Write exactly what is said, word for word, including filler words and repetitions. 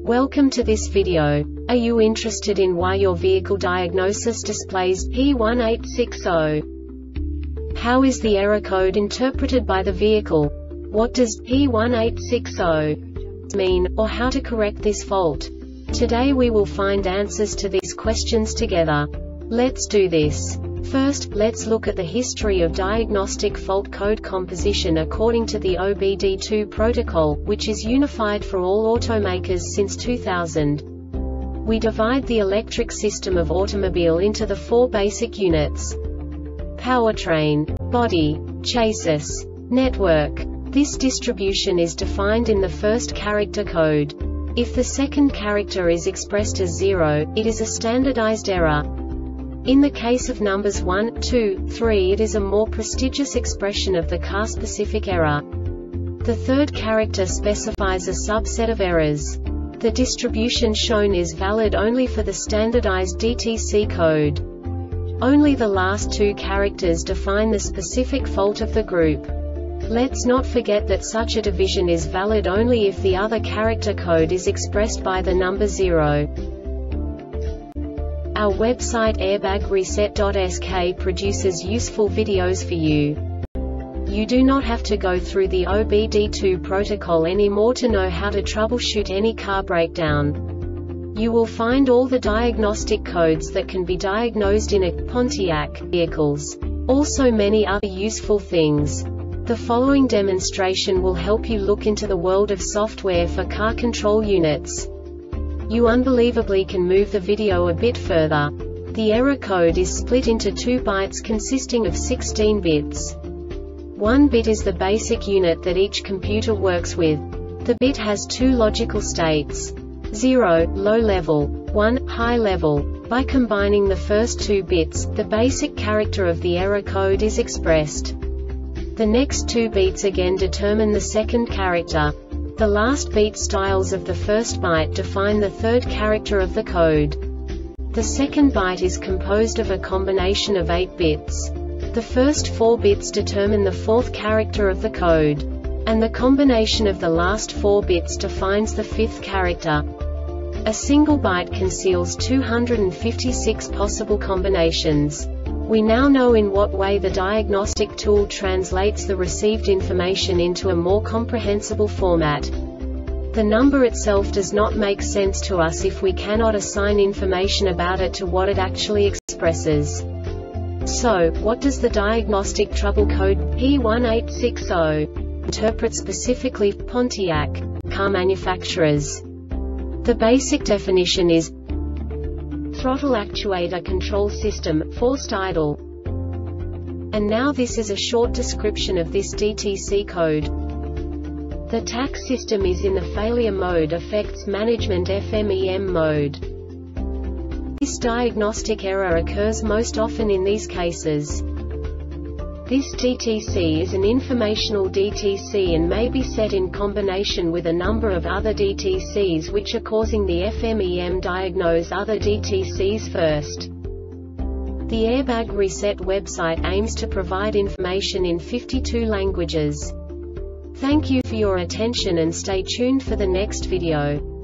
Welcome to this video. Are you interested in why your vehicle diagnosis displays P one eight six zero? How is the error code interpreted by the vehicle? What does P one eight six zero mean, or how to correct this fault? Today we will find answers to these questions together. Let's do this. First, let's look at the history of diagnostic fault code composition according to the O B D two protocol, which is unified for all automakers since two thousand. We divide the electric system of automobile into the four basic units: powertrain, body, chassis, network. This distribution is defined in the first character code. If the second character is expressed as zero, it is a standardized error. In the case of numbers one, two, three, it is a more prestigious expression of the car-specific error. The third character specifies a subset of errors. The distribution shown is valid only for the standardized D T C code. Only the last two characters define the specific fault of the group. Let's not forget that such a division is valid only if the other character code is expressed by the number zero. Our website airbag reset dot S K produces useful videos for you. You do not have to go through the O B D two protocol anymore to know how to troubleshoot any car breakdown. You will find all the diagnostic codes that can be diagnosed in a Pontiac vehicles. Also many other useful things. The following demonstration will help you look into the world of software for car control units. You unbelievably can move the video a bit further. The error code is split into two bytes consisting of sixteen bits. One bit is the basic unit that each computer works with. The bit has two logical states: zero, low level, one, high level. By combining the first two bits, the basic character of the error code is expressed. The next two beats again determine the second character. The last beat styles of the first byte define the third character of the code. The second byte is composed of a combination of eight bits. The first four bits determine the fourth character of the code. And the combination of the last four bits defines the fifth character. A single byte conceals two hundred fifty-six possible combinations. We now know in what way the diagnostic tool translates the received information into a more comprehensible format. The number itself does not make sense to us if we cannot assign information about it to what it actually expresses. So, what does the diagnostic trouble code P one eight six zero interpret specifically for Pontiac car manufacturers? The basic definition is throttle actuator control system, forced idle. And now this is a short description of this D T C code. The T A C system is in the failure mode effects management F M E M mode. This diagnostic error occurs most often in these cases. This D T C is an informational D T C and may be set in combination with a number of other D T Cs which are causing the F M E M diagnose other D T Cs first. The Airbag Reset website aims to provide information in fifty-two languages. Thank you for your attention and stay tuned for the next video.